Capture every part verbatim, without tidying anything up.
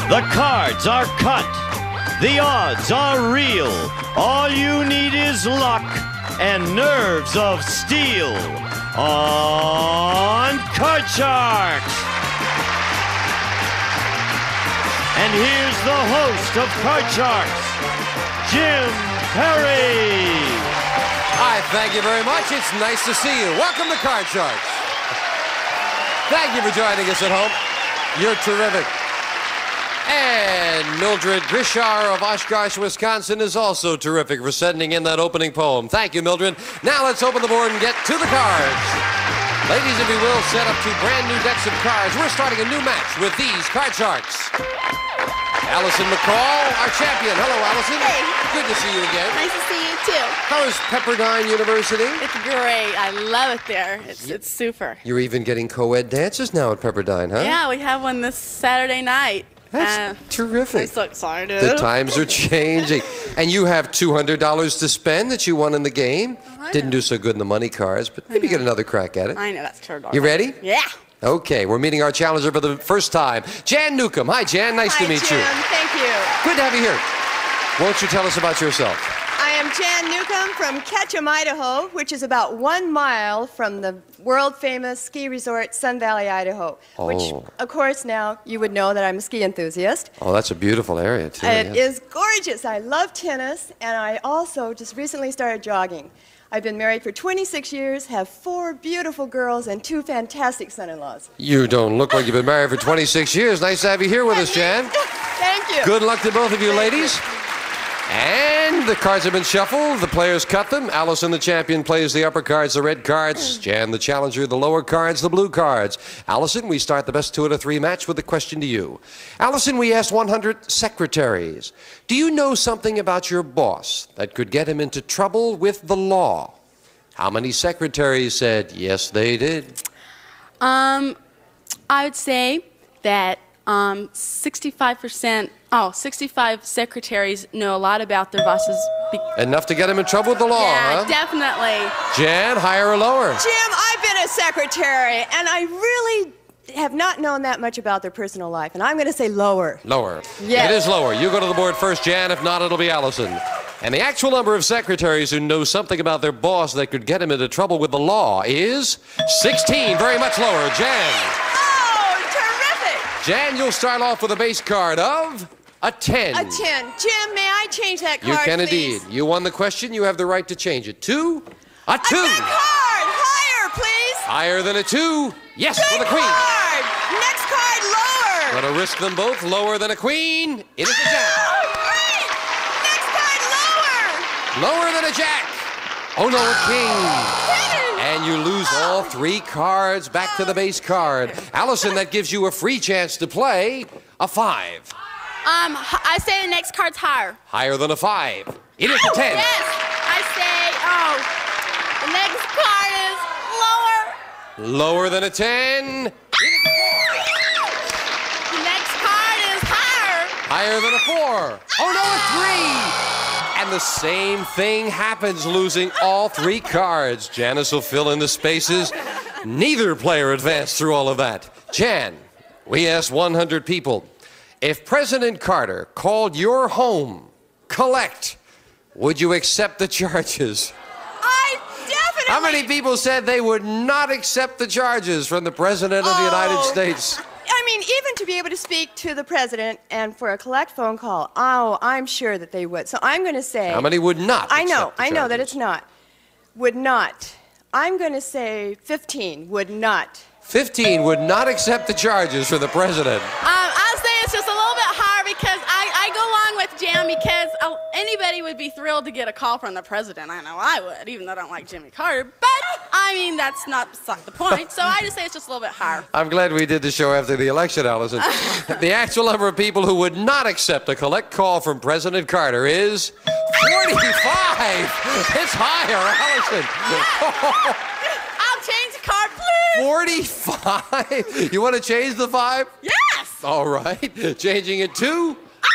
The cards are cut. The odds are real. All you need is luck and nerves of steel on Card Sharks. And here's the host of Card Sharks, Jim Perry. Hi, thank you very much. It's nice to see you. Welcome to Card Sharks. Thank you for joining us at home. You're terrific. And Mildred Grishar of Oshkosh, Wisconsin is also terrific for sending in that opening poem. Thank you, Mildred. Now let's open the board and get to the cards. Ladies, if you will, set up two brand new decks of cards. We're starting a new match with these Card Sharks. Allison McCall, our champion. Hello, Allison. Hey. Good to see you again. Nice to see you, too. How is Pepperdine University? It's great. I love it there. It's, it's super. You're even getting co-ed dances now at Pepperdine, huh? Yeah, we have one this Saturday night. That's uh, terrific. I'm so excited. The times are changing. And you have two hundred dollars to spend that you won in the game. I Didn't know. do so good in the money cards, but maybe get another crack at it. I know, that's turtle. You ready? Yeah. Okay, we're meeting our challenger for the first time, Jan Newcomb. Hi, Jan. Nice Hi, to meet Jim. you. Thank you. Good to have you here. Won't you tell us about yourself? I am Jan Newcomb from Ketchum, Idaho, which is about one mile from the world-famous ski resort Sun Valley, Idaho. Oh. Which, of course, now you would know that I'm a ski enthusiast. Oh, that's a beautiful area, too. It yeah. is gorgeous. I love tennis, and I also just recently started jogging. I've been married for twenty-six years, have four beautiful girls, and two fantastic son-in-laws. You don't look like you've been married for twenty-six years. Nice to have you here with us, Jan. Thank you. Good luck to both of you, Thank ladies. And the cards have been shuffled. The players cut them. Allison, the champion, plays the upper cards, the red cards. Jan, the challenger, the lower cards, the blue cards. Allison, we start the best two out of three match with a question to you. Allison, we asked one hundred secretaries. Do you know something about your boss that could get him into trouble with the law? How many secretaries said yes, they did? Um, I would say that um, sixty-five percent, oh, sixty-five secretaries know a lot about their bosses. Be Enough to get him in trouble with the law, yeah, huh? definitely. Jan, higher or lower? Jim, I've been a secretary, and I really have not known that much about their personal life, and I'm going to say lower. Lower. Yes. It is lower. You go to the board first, Jan. If not, it'll be Allison. And the actual number of secretaries who know something about their boss that could get him into trouble with the law is sixteen. Very much lower. Jan. Oh, terrific! Jan, you'll start off with a base card of a ten. A ten. Jim, may I change that You card, can please? indeed. You won the question. You have the right to change it. Two. A two. A good card! Higher, please! Higher than a two. Yes, Good for the queen. card! Next card, lower! Going to risk them both. Lower than a queen. It is a jack. Oh, great! Next card, lower! Lower than a jack. Oh, no, a king. And you lose all three cards back to the base card. Allison, that gives you a free chance to play a five. Um, h- I say the next card's higher. Higher than a five. It is a ten. Yes, I say, oh, the next card is lower. Lower than a ten. It is a four. The next card is higher. Higher than a four. Oh, no, a three. And the same thing happens, losing all three cards. Janice will fill in the spaces. Neither player advanced through all of that. Jan, we asked one hundred people, if President Carter called your home, collect, would you accept the charges? I definitely... How many people said they would not accept the charges from the President of the United Oh. States? I mean, even to be able to speak to the president and for a collect phone call, oh, I'm sure that they would. So I'm going to say... How many would not I know, accept the I know that charges? it's not. Would not. I'm going to say fifteen would not. fifteen would not accept the charges from the President. Um, I'll say it's just a little bit higher because I, I go along with Jan because uh, anybody would be thrilled to get a call from the president. I know I would, even though I don't like Jimmy Carter. But, I mean, that's not beside the point. So I just say it's just a little bit higher. I'm glad we did the show after the election, Allison. The actual number of people who would not accept a collect call from President Carter is forty-five. It's higher, Allison. I'll change the card, please. forty-five? You want to change the five? Yes. All right. Changing it to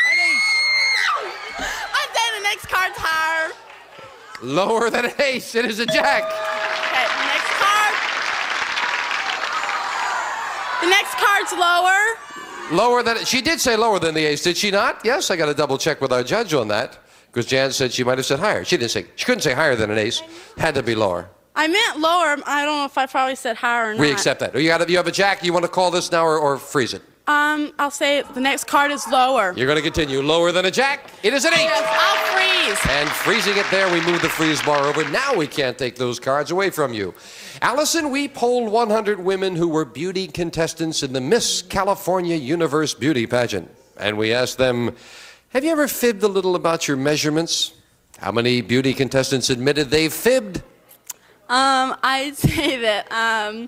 I'm saying the next card's higher. lower than an ace. It is a jack. Okay, the next card. The next card's lower. Lower than, she did say lower than the ace, did she not? Yes, I got to double check with our judge on that. Because Jan said she might have said higher. She didn't say, she couldn't say higher than an ace. Had to be lower. I meant lower. I don't know if I probably said higher or not. We accept that. You, got, you have a jack. You want to call this now or, or freeze it? Um, I'll say the next card is lower. You're going to continue. Lower than a jack. It is an eight. Yes, I'll freeze. And freezing it there, we move the freeze bar over. Now we can't take those cards away from you. Allison, we polled one hundred women who were beauty contestants in the Miss California Universe Beauty Pageant. And we asked them, have you ever fibbed a little about your measurements? How many beauty contestants admitted they fibbed? Um, I'd say that um,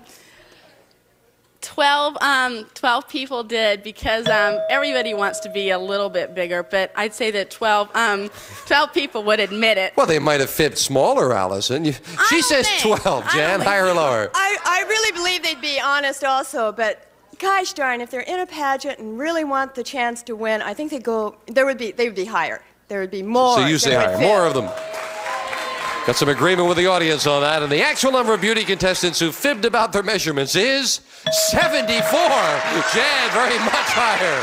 twelve, um, twelve people did because um, everybody wants to be a little bit bigger, but I'd say that twelve, um, twelve people would admit it. Well, they might have fibbed smaller, Allison. You, she says think. twelve, Jan, higher or lower? I, I really believe they'd be honest also, but gosh darn, if they're in a pageant and really want the chance to win, I think they go, there would be, they would be higher. There would be more. So you say higher, more of them. Got some agreement with the audience on that, and the actual number of beauty contestants who fibbed about their measurements is seventy-four. Jan, very much higher.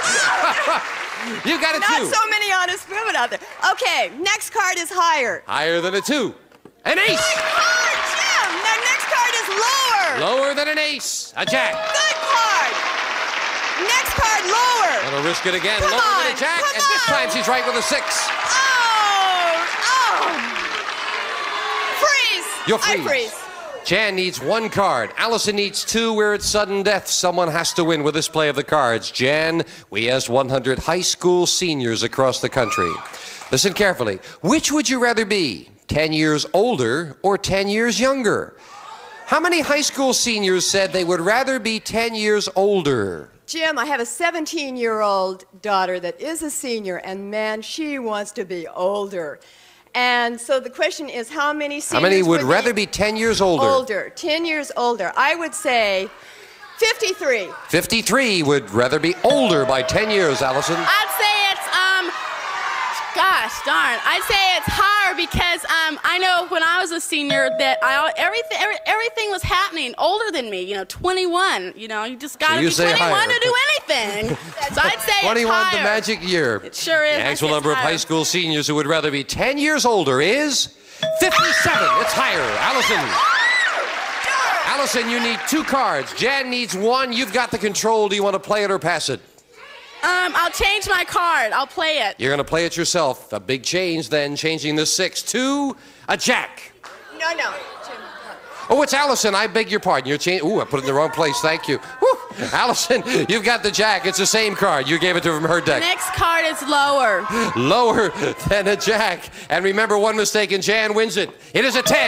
You got a Not two. so many honest women out there. Okay, next card is higher. Higher than a two. An ace. Good card, Jim. The next card is lower. Lower than an ace. A jack. Good card. Next card, lower. Gonna risk it again. Come Lower on, than a jack, come and this on. time she's right with a six. Oh, oh. Freeze. You're I freeze. freeze. Jan needs one card. Allison needs two. We're at sudden death. Someone has to win with this play of the cards. Jan, we asked one hundred high school seniors across the country. Listen carefully. Which would you rather be? ten years older or ten years younger? How many high school seniors said they would rather be ten years older? Jim, I have a seventeen-year-old daughter that is a senior, and man, she wants to be older. And so the question is, how many seniors How many would they rather be ten years older? Older, ten years older. I would say fifty-three. fifty-three would rather be older by ten years, Allison. I'd say it's, um, gosh darn, I'd say it's higher because um, I know when I was a senior that I, everything, every, everything was happening older than me, you know, twenty-one. You know, you just got to So you be say twenty-one higher. to do anything. So I'd say twenty-one, it's the higher. magic year. It sure is. The I actual say number of it's high higher. school seniors who would rather be ten years older is fifty-seven. It's higher. Allison. Allison, you need two cards. Jan needs one. You've got the control. Do you want to play it or pass it? Um, I'll change my card. I'll play it. You're going to play it yourself. A big change then, changing the six to a jack. No, no. Jim. Oh, it's Allison. I beg your pardon. You're changing. Ooh, I put it in the wrong place. Thank you. Whew. Allison, you've got the jack. It's the same card. You gave it to her from her deck. Next card is lower. Lower than a jack. And remember, one mistake and Jan wins it. It is a ten.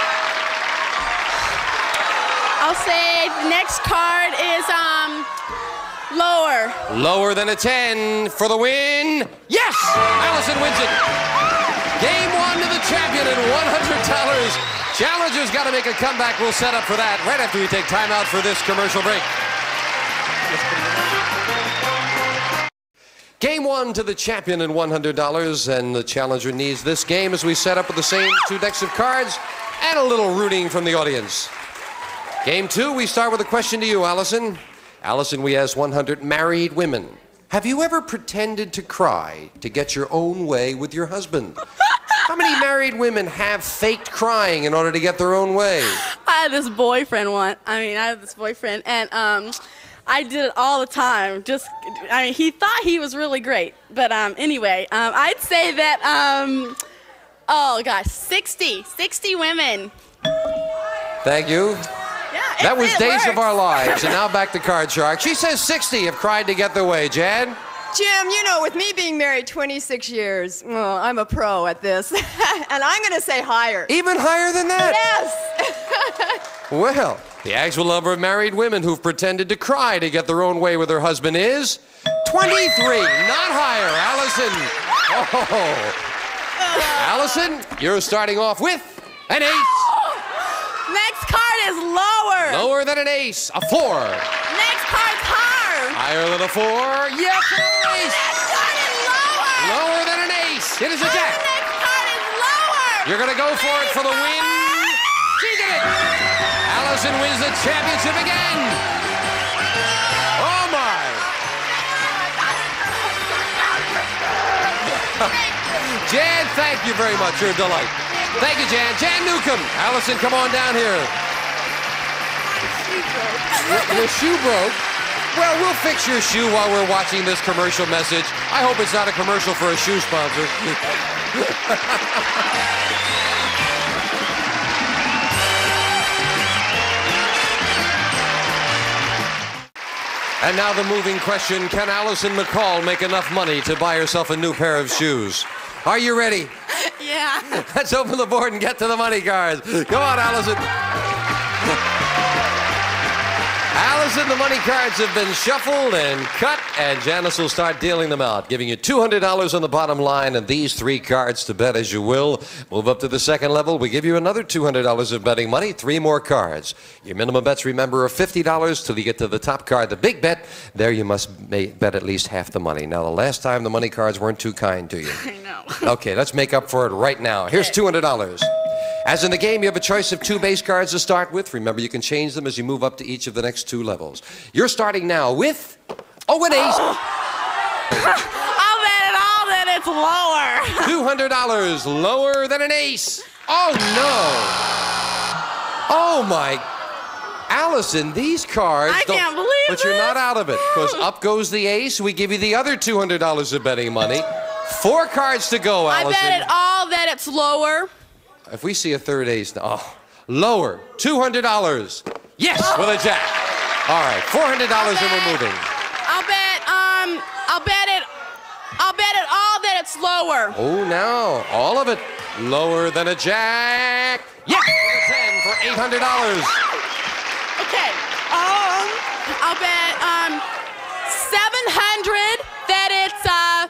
I'll say the next card is um lower. Lower than a ten for the win. Yes! Allison wins it. Game one to the champion and one hundred dollars. Challenger's got to make a comeback. We'll set up for that right after we take time out for this commercial break. Game one to the champion and one hundred dollars, and the challenger needs this game as we set up with the same two decks of cards and a little rooting from the audience. Game two, we start with a question to you, Allison. Allison, we asked one hundred married women. Have you ever pretended to cry to get your own way with your husband? How many married women have faked crying in order to get their own way? I had this boyfriend once. I mean, I had this boyfriend, and um, I did it all the time. Just, I mean, he thought he was really great, but um, anyway, um, I'd say that um, oh gosh, sixty, sixty women. Thank you. Yeah, That it- was it Days works. of Our Lives, and now back to Card Shark. She says sixty have cried to get their way. Jan? Jim, you know, with me being married twenty-six years, well, I'm a pro at this. And I'm going to say higher. Even higher than that? Yes! Well, the actual number of married women who've pretended to cry to get their own way with their husband is twenty-three. Not higher. Allison. Oh. Allison, you're starting off with an ace. Next card is lower. Lower than an ace. A four. Next card's higher. Higher than a four. Yes, an ace. Next card is lower. Lower than an ace. It is a The jack. next card is lower. You're going to go for it for the win. She did it. Allison wins the championship again. Oh, my. Jan, thank you very much. You're a delight. Thank you, Jan. Jan Newcomb. Allison, come on down here. Your, your shoe broke? Well, we'll fix your shoe while we're watching this commercial message. I hope it's not a commercial for a shoe sponsor. And now the moving question, can Allison McCall make enough money to buy herself a new pair of shoes? Are you ready? Yeah. Let's open the board and get to the money cards. Come on, Allison. Allison, the money cards have been shuffled and cut, and Janice will start dealing them out, giving you two hundred dollars on the bottom line and these three cards to bet as you will. Move up to the second level. We give you another two hundred dollars of betting money, three more cards. Your minimum bets, remember, are fifty dollars till you get to the top card, the big bet. There you must bet at least half the money. Now, the last time the money cards weren't too kind to you. I know. Okay, let's make up for it right now. Here's two hundred dollars. As in the game, you have a choice of two base cards to start with. Remember, you can change them as you move up to each of the next two levels. You're starting now with, oh, an ace. I'll bet it all that it's lower. two hundred dollars lower than an ace. Oh, no. Oh, my. Allison, these cards. I don't- can't believe But you're this. not out of it, because up goes the ace. We give you the other two hundred dollars of betting money. Four cards to go, I Allison. bet it all that it's lower. If we see a third ace now, oh, lower, two hundred dollars. Yes, with a jack. All right, four hundred dollars and we're moving. I'll bet, um, I'll bet it, I'll bet it all that it's lower. Oh, now, all of it lower than a jack. Yes, with a ten for eight hundred dollars. Okay, um, I'll bet, um, seven hundred that it's,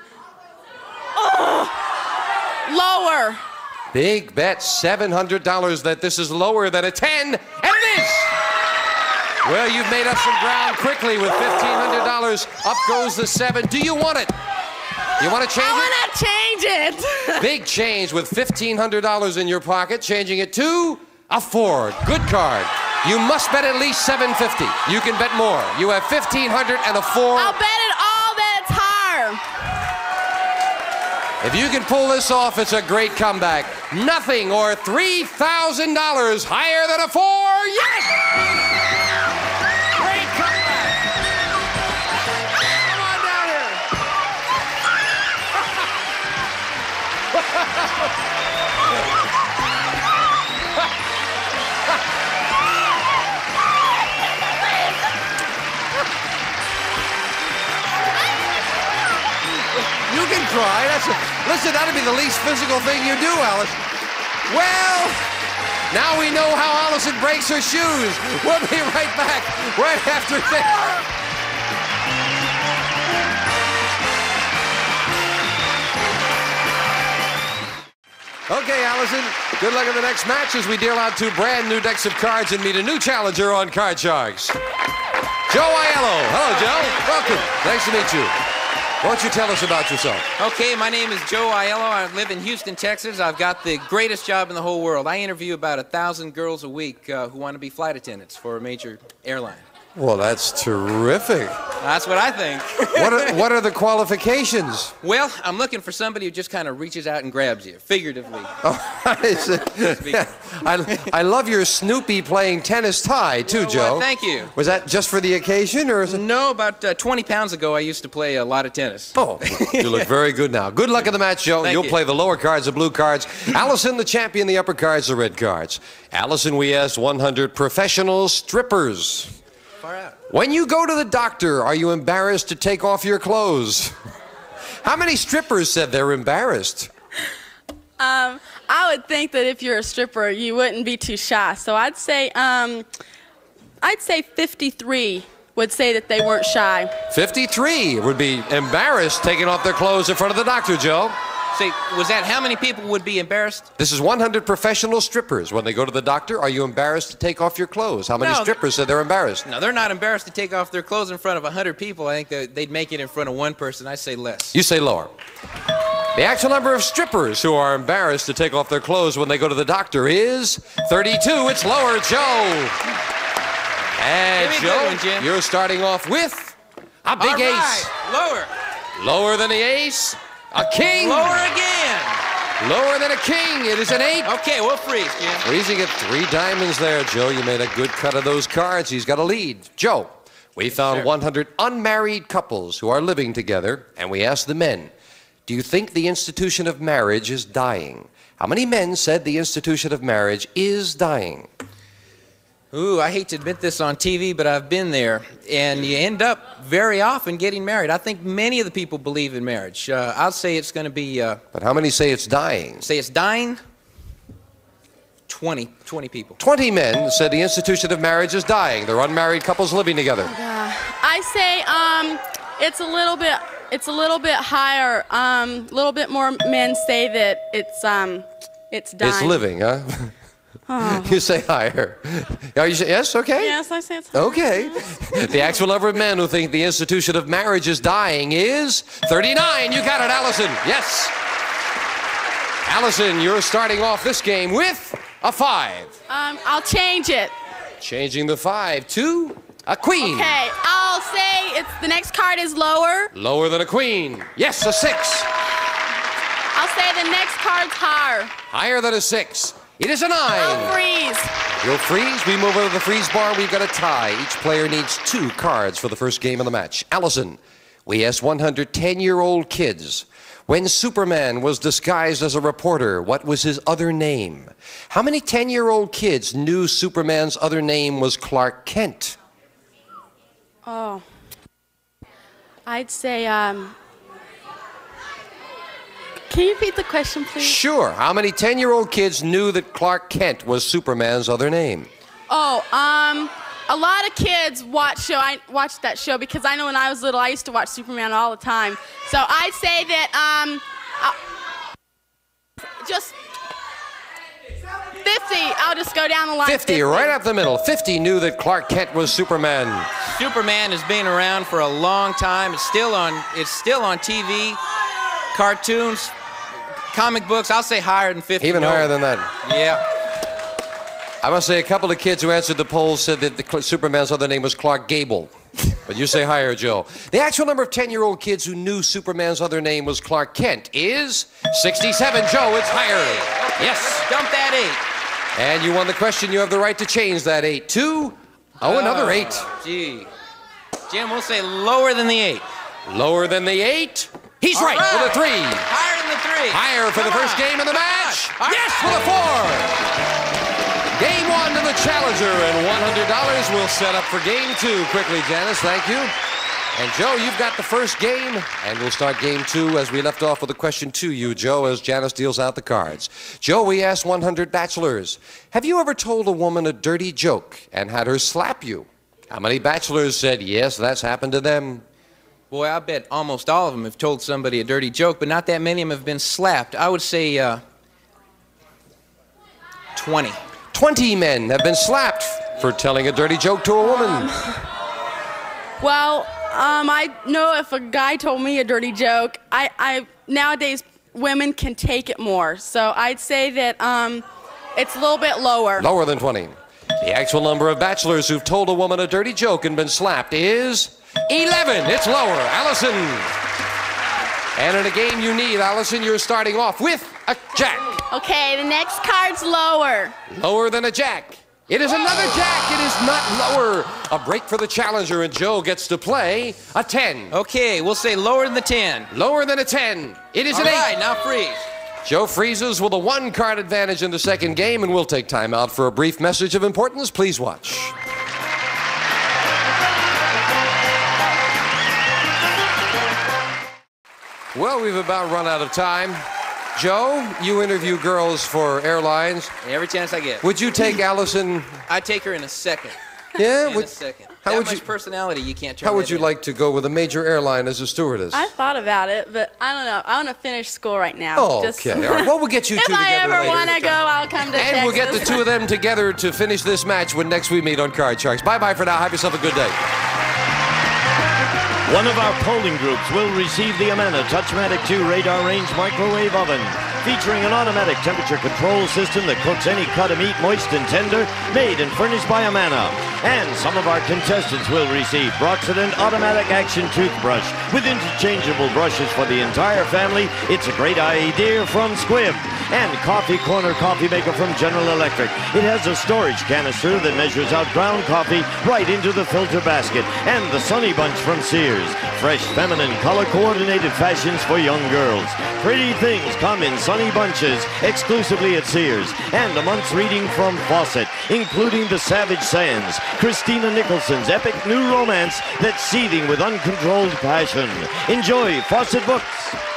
uh, oh, lower. Big bet, seven hundred dollars that this is lower than a ten, and it is! Well, you've made up some ground quickly with fifteen hundred dollars. Up goes the seven. Do you want it? You want to change I it? want to change it. Big change with fifteen hundred dollars in your pocket, changing it to a four. Good card. You must bet at least seven fifty. You can bet more. You have fifteen hundred and a four. I'll bet it all that it's higher. If you can pull this off, it's a great comeback. Nothing or three thousand dollars higher than a four. Yes! Great comeback. Come on down You can cry. That's a, listen, that'd be the least physical thing you do, Alice. Well, now we know how Allison breaks her shoes. We'll be right back right after this. Okay, Allison, good luck in the next match as we deal out two brand new decks of cards and meet a new challenger on Card Sharks. Joe Aiello. Hello, Joe. Welcome. Nice to meet you. Why don't you tell us about yourself? Okay, my name is Joe Aiello. I live in Houston, Texas. I've got the greatest job in the whole world. I interview about a thousand girls a week uh, who want to be flight attendants for a major airline. Well, that's terrific. That's what I think. What are, what are the qualifications? Well, I'm looking for somebody who just kind of reaches out and grabs you, figuratively. Oh, I, I love your Snoopy playing tennis tie, too, Well, uh, Joe. thank you. Was that just for the occasion, or is it? No, about uh, twenty pounds ago, I used to play a lot of tennis. Oh, you look very good now. Good luck in the match, Joe. Thank You'll you. play the lower cards, the blue cards. Allison, the champion, the upper cards, the red cards. Allison, we asked one hundred professional strippers. Far out. When you go to the doctor, are you embarrassed to take off your clothes? How many strippers said they're embarrassed? Um, I would think that if you're a stripper, you wouldn't be too shy. So I'd say, um, I'd say fifty-three would say that they weren't shy. fifty-three would be embarrassed taking off their clothes in front of the doctor, Joe. Say, was that how many people would be embarrassed? This is one hundred professional strippers. When they go to the doctor, are you embarrassed to take off your clothes? How many No. strippers said they're embarrassed? No, they're not embarrassed to take off their clothes in front of a hundred people. I think that they'd make it in front of one person. I say less. You say lower. The actual number of strippers who are embarrassed to take off their clothes when they go to the doctor is thirty-two. It's lower, Joe. And Give me a good Joe, one, Jim. you're starting off with a big All ace. right, lower. Lower than the ace. A king. Lower again. Lower than a king. It is an eight. Okay, we'll freeze, Jim. Freezing at three diamonds there, Joe. You made a good cut of those cards. He's got a lead. Joe, we found Sure. one hundred unmarried couples who are living together, and we asked the men, do you think the institution of marriage is dying? How many men said the institution of marriage is dying? Ooh, I hate to admit this on T V, but I've been there. And you end up very often getting married. I think many of the people believe in marriage. Uh, I'll say it's going to be, uh, But how many say it's dying? say it's dying. twenty, twenty people. twenty men said the institution of marriage is dying. They're unmarried couples living together. Uh, I say um, it's a little bit, it's a little bit higher. Um, a little bit more men say that it's um, it's dying. It's living, huh? Oh. You say higher. Are you say, yes, okay? Yes, I say it's higher. Okay. The actual number of men who think the institution of marriage is dying is thirty-nine. You got it, Allison. Yes. Allison, you're starting off this game with a five. Um, I'll change it. Changing the five to a queen. Okay, I'll say it's the next card is lower. Lower than a queen. Yes, a six. I'll say the next card's higher. Higher than a six. It is a nine. I'll freeze. You'll freeze. We move over to the freeze bar. We've got a tie. Each player needs two cards for the first game of the match. Allison, we asked one hundred ten-year-old kids, when Superman was disguised as a reporter, what was his other name? How many ten-year-old kids knew Superman's other name was Clark Kent? Oh. I'd say, um... Can you repeat the question, please? Sure. How many ten-year-old kids knew that Clark Kent was Superman's other name? Oh, um... A lot of kids watch show. I watched that show because I know when I was little, I used to watch Superman all the time. So I'd say that um, uh, just fifty. I'll just go down the line. fifty, right up the middle. fifty knew that Clark Kent was Superman. Superman has been around for a long time. It's still on. It's still on T V, cartoons, comic books. I'll say higher than fifty. Even no. higher than that. Yeah. I must say a couple of kids who answered the poll said that the Superman's other name was Clark Gable. But you say higher, Joe. The actual number of ten-year-old kids who knew Superman's other name was Clark Kent is sixty-seven. Joe, it's higher. Okay. Yes. Dump that eight. And you won the question. You have the right to change that eight to, oh, another eight. Gee. Jim, we'll say lower than the eight. Lower than the eight. He's right, right. with a three. Higher than the three. Higher for Come the first on. game of the Come match. on. Yes, with a four. Game one to the challenger, and one hundred dollars will set up for game two. Quickly, Janice, thank you. And Joe, you've got the first game, and we'll start game two as we left off with a question to you, Joe, as Janice deals out the cards. Joe, we asked one hundred bachelors, have you ever told a woman a dirty joke and had her slap you? How many bachelors said yes, that's happened to them? Boy, I bet almost all of them have told somebody a dirty joke, but not that many of them have been slapped. I would say uh, twenty. twenty men have been slapped for telling a dirty joke to a woman. Um, well, um, I know if a guy told me a dirty joke, I, I nowadays women can take it more. So I'd say that um, it's a little bit lower. Lower than twenty. The actual number of bachelors who've told a woman a dirty joke and been slapped is eleven. It's lower. Allison. And in a game you need, Allison, you're starting off with a jack. Okay, the next card's lower. Lower than a jack. It is another jack. It is not lower. A break for the challenger, and Joe gets to play a ten. Okay, we'll say lower than the ten. Lower than a ten. It is All an eight. right, now freeze. Joe freezes with a one-card advantage in the second game, and we'll take time out for a brief message of importance. Please watch. Well, we've about run out of time. Joe, you interview girls for airlines. Every chance I get. Would you take Allison? I'd take her in a second. Yeah? In Would, a second. how that would much you- personality, you can't turn how would that you in. like to go with a major airline as a stewardess? I thought about it, but I don't know. I want to finish school right now. Oh, Just- okay. All right. Well, we'll get you two If together I ever later. want to go, I'll come to And Texas. we'll get the two of them together to finish this match when next we meet on Card Sharks. Bye-bye for now. Have yourself a good day. One of our polling groups will receive the Amana Touchmatic two radar range microwave oven, featuring an automatic temperature control system that cooks any cut of meat moist and tender, made and furnished by Amana. And some of our contestants will receive Broxident Automatic Action Toothbrush with interchangeable brushes for the entire family. It's a great idea from Squibb. And Coffee Corner Coffee Maker from General Electric. It has a storage canister that measures out ground coffee right into the filter basket. And the Sunny Bunch from Sears. Fresh, feminine, color-coordinated fashions for young girls. Pretty things come in Sunny Bunches exclusively at Sears. And a month's reading from Fawcett, including The Savage Sands, Christina Nicholson's epic new romance that's seething with uncontrolled passion. Enjoy Fawcett Books.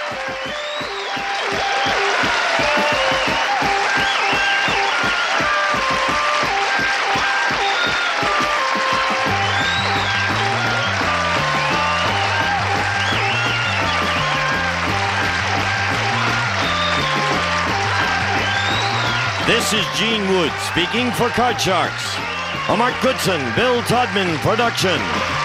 This is Gene Wood speaking for Card Sharks, a Mark Goodson, Bill Todman production.